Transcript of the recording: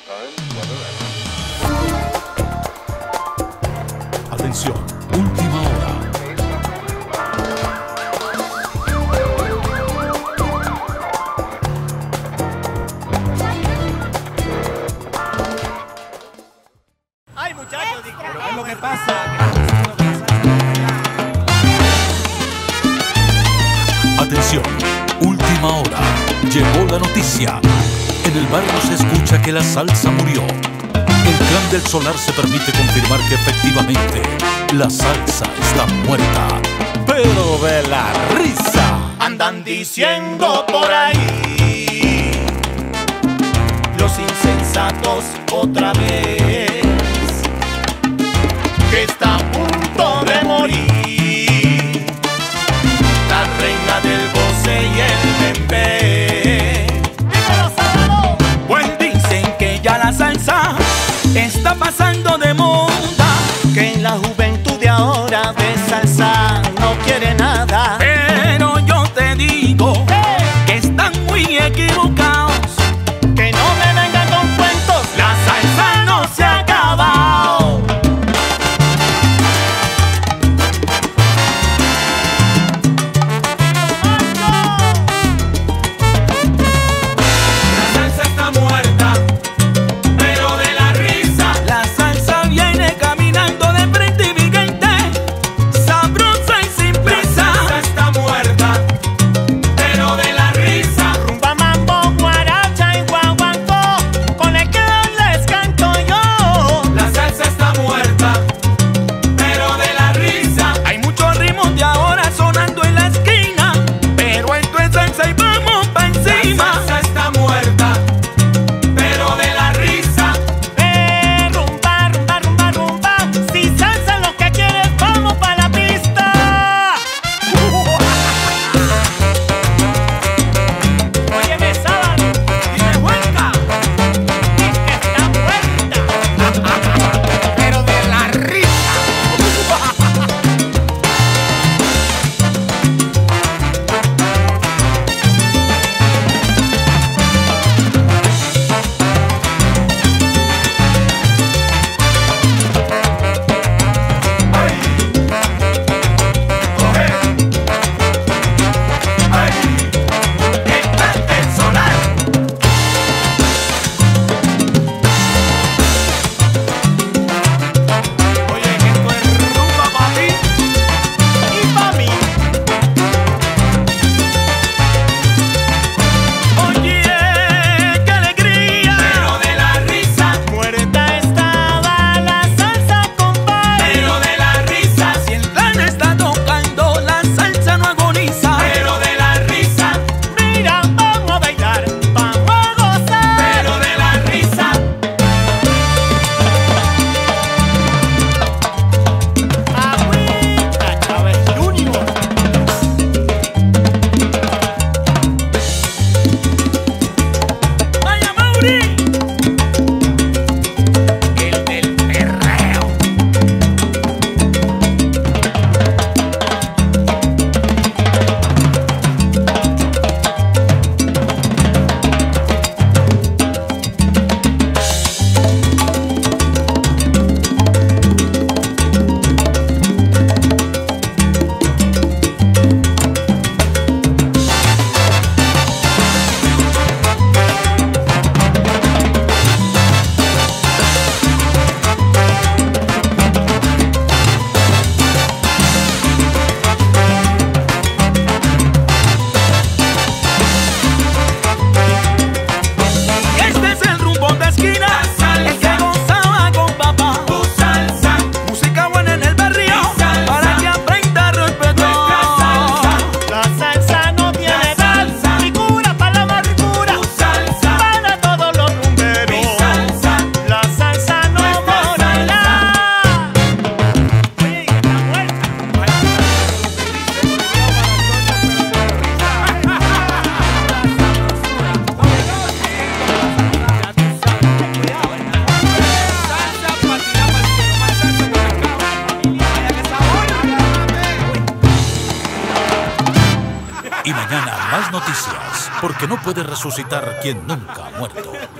Atención, última hora. Ay, muchachos, ¿qué es lo que pasa? Atención, última hora. Llegó la noticia. En el barrio se escucha que la salsa murió. El Clan del Solar se permite confirmar que efectivamente la salsa está muerta. Pero de la risa. Andan diciendo por ahí los insensatos otra vez que está a punto de morir la reina del goce y el bembé. ¡Dímelo, Sábado! Pues dicen que ya la salsa está pasando de moda, que la juventud de ahora de salsa no quiere nada. Pero yo te digo que están muy equivocados, que no me vengan con cuentos, la salsa no se ha acabado. La salsa está muerta, pero de la risa. La salsa viene caminando de frente y vigente, sabrosa y sin prisa. La salsa está muerta, pero de la risa. Rumba, mambo, guaracha y guaguancó, con el que les canto yo. La salsa está muerta, pero de la risa. Hay muchos ritmos de ahora sonando en la esquina, pero esto es salsa y vamos pa' encima. La salsa está muerta, pero de la risa. Rumba, rumba, rumba, rumba. Si salsa es lo que quieres, vamos pa' la pista. Óyeme, Sábado, dime, Huenca, es que está muerta, pero de la risa. Oye, que esto es rumba pa' ti y pa' mí. Oye, qué alegría, pero de la risa. Muerta estaba la salsa, compadre, pero de la risa. Si el clan está tocando, la salsa no agoniza, pero de la risa. Mira, vamos a bailar, vamos a gozar, pero de la risa. Agüita, Chávez Junior. Vaya, Mauri, el del perreo. Este es el rumbo de esquina, el que gozaba con papá. Tu salsa, música buena en el barrio, para que aprenda a respetar. La salsa no tiene edad, ricura para la maricura, para todos los rumberos. La salsa no morirá. Oye, y está muerta. Y mañana más noticias, porque no puede resucitar quien nunca ha muerto.